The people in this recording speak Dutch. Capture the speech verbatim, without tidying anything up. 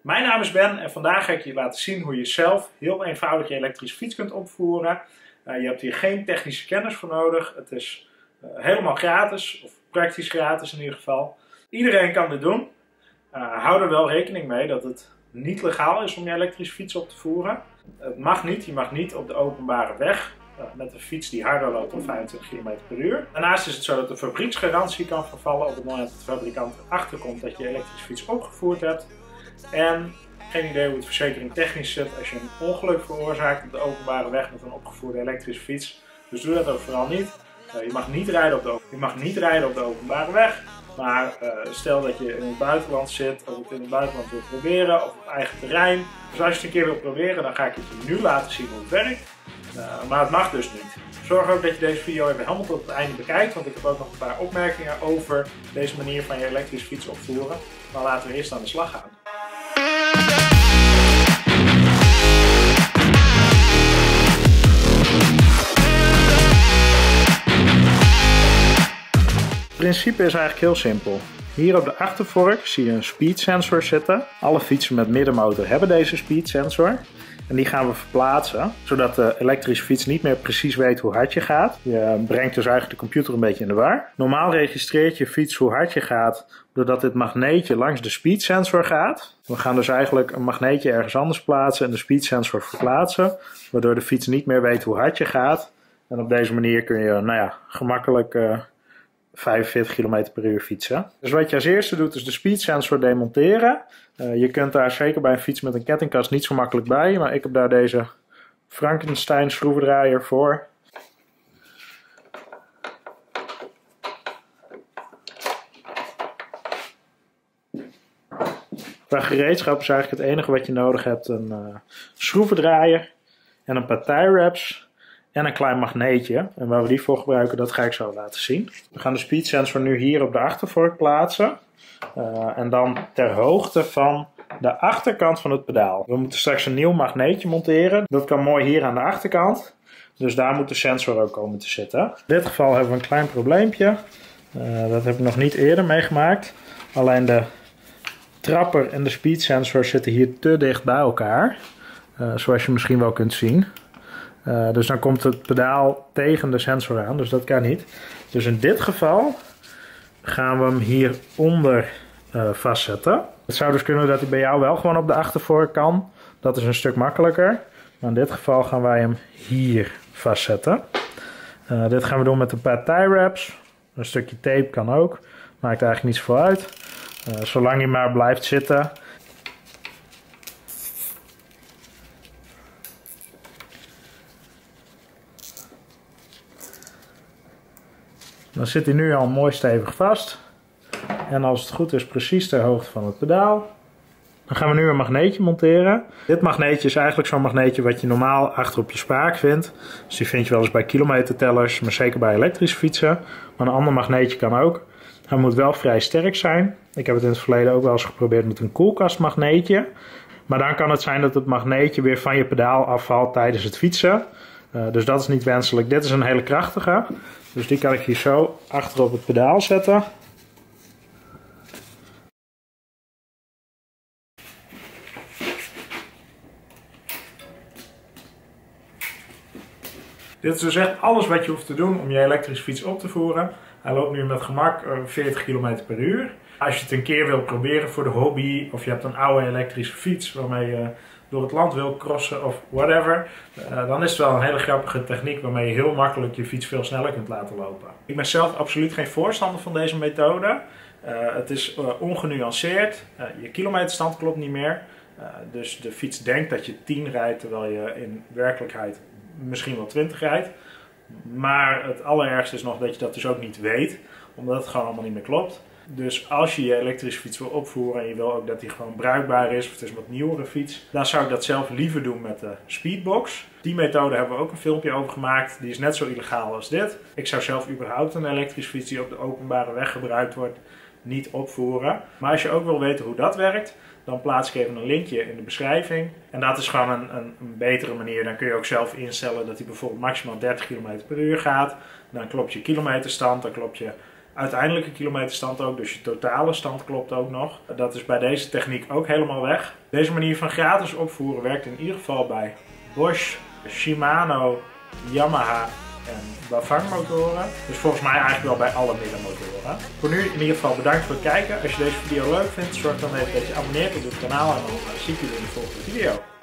Mijn naam is Ben en vandaag ga ik je laten zien hoe je zelf heel eenvoudig je elektrische fiets kunt opvoeren. Uh, je hebt hier geen technische kennis voor nodig. Het is uh, helemaal gratis, of praktisch gratis in ieder geval. Iedereen kan dit doen. Uh, hou er wel rekening mee dat het niet legaal is om je elektrische fiets op te voeren. Het mag niet, je mag niet op de openbare weg uh, met een fiets die harder loopt dan vijfentwintig kilometer per uur. Daarnaast is het zo dat de fabrieksgarantie kan vervallen op het moment dat de fabrikant erachter komt dat je je elektrische fiets opgevoerd hebt. En geen idee hoe het verzekering technisch zit als je een ongeluk veroorzaakt op de openbare weg met een opgevoerde elektrische fiets. Dus doe dat ook vooral niet. Uh, je, mag niet rijden op de, je mag niet rijden op de openbare weg. Maar uh, stel dat je in het buitenland zit of het in het buitenland wilt proberen of op eigen terrein. Dus als je het een keer wilt proberen, dan ga ik het je nu laten zien hoe het werkt. Uh, maar het mag dus niet. Zorg ook dat je deze video even helemaal tot het einde bekijkt, want ik heb ook nog een paar opmerkingen over deze manier van je elektrische fiets opvoeren. Maar laten we eerst aan de slag gaan. Het principe is eigenlijk heel simpel. Hier op de achtervork zie je een speed sensor zitten. Alle fietsen met middenmotor hebben deze speed sensor. En die gaan we verplaatsen, zodat de elektrische fiets niet meer precies weet hoe hard je gaat. Je brengt dus eigenlijk de computer een beetje in de war. Normaal registreert je fiets hoe hard je gaat, doordat dit magneetje langs de speed sensor gaat. We gaan dus eigenlijk een magneetje ergens anders plaatsen en de speed sensor verplaatsen, waardoor de fiets niet meer weet hoe hard je gaat. En op deze manier kun je, nou ja, gemakkelijk Uh, vijfenveertig kilometer per uur fietsen. Dus wat je als eerste doet is de speed sensor demonteren. Uh, je kunt daar zeker bij een fiets met een kettingkast niet zo makkelijk bij, maar ik heb daar deze Frankenstein schroevendraaier voor. Qua gereedschap is eigenlijk het enige wat je nodig hebt een uh, schroevendraaier en een paar tie wraps. En een klein magneetje. En waar we die voor gebruiken, dat ga ik zo laten zien. We gaan de speed sensor nu hier op de achtervork plaatsen. Uh, en dan ter hoogte van de achterkant van het pedaal. We moeten straks een nieuw magneetje monteren. Dat kan mooi hier aan de achterkant. Dus daar moet de sensor ook komen te zitten. In dit geval hebben we een klein probleempje. Uh, dat heb ik nog niet eerder meegemaakt. Alleen de trapper en de speed sensor zitten hier te dicht bij elkaar. Uh, zoals je misschien wel kunt zien. Uh, dus dan komt het pedaal tegen de sensor aan, dus dat kan niet. Dus in dit geval gaan we hem hieronder uh, vastzetten. Het zou dus kunnen dat hij bij jou wel gewoon op de achtervork kan. Dat is een stuk makkelijker. Maar in dit geval gaan wij hem hier vastzetten. Uh, dit gaan we doen met een paar tie wraps. Een stukje tape kan ook. Maakt eigenlijk niet zoveel uit. Uh, zolang hij maar blijft zitten. Dan zit hij nu al mooi stevig vast. En als het goed is precies ter hoogte van het pedaal. Dan gaan we nu een magneetje monteren. Dit magneetje is eigenlijk zo'n magneetje wat je normaal achter op je spaak vindt. Dus die vind je wel eens bij kilometertellers, maar zeker bij elektrische fietsen. Maar een ander magneetje kan ook. Hij moet wel vrij sterk zijn. Ik heb het in het verleden ook wel eens geprobeerd met een koelkastmagneetje. Maar dan kan het zijn dat het magneetje weer van je pedaal afvalt tijdens het fietsen. Uh, dus dat is niet wenselijk. Dit is een hele krachtige. Dus die kan ik hier zo achter op het pedaal zetten. Dit is dus echt alles wat je hoeft te doen om je elektrische fiets op te voeren. Hij loopt nu met gemak veertig kilometer per uur. Als je het een keer wilt proberen voor de hobby of je hebt een oude elektrische fiets waarmee je door het land wil crossen of whatever, uh, dan is het wel een hele grappige techniek waarmee je heel makkelijk je fiets veel sneller kunt laten lopen. Ik ben zelf absoluut geen voorstander van deze methode. Uh, het is uh, ongenuanceerd, uh, je kilometerstand klopt niet meer. Uh, dus de fiets denkt dat je tien rijdt terwijl je in werkelijkheid misschien wel twintig rijdt. Maar het allerergste is nog dat je dat dus ook niet weet, omdat het gewoon allemaal niet meer klopt. Dus als je je elektrische fiets wil opvoeren en je wil ook dat die gewoon bruikbaar is, of het is een wat nieuwere fiets, dan zou ik dat zelf liever doen met de Speedbox. Die methode hebben we ook een filmpje over gemaakt. Die is net zo illegaal als dit. Ik zou zelf überhaupt een elektrische fiets die op de openbare weg gebruikt wordt niet opvoeren. Maar als je ook wil weten hoe dat werkt, dan plaats ik even een linkje in de beschrijving. En dat is gewoon een, een, een betere manier. Dan kun je ook zelf instellen dat hij bijvoorbeeld maximaal dertig kilometer per uur gaat. Dan klopt je kilometerstand, dan klopt je uiteindelijke kilometerstand ook, dus je totale stand klopt ook nog. Dat is bij deze techniek ook helemaal weg. Deze manier van gratis opvoeren werkt in ieder geval bij Bosch, Shimano, Yamaha en Bafang motoren. Dus volgens mij eigenlijk wel bij alle middenmotoren. Voor nu in ieder geval bedankt voor het kijken. Als je deze video leuk vindt, zorg dan even dat je abonneert op dit kanaal en dan zie ik jullie in de volgende video.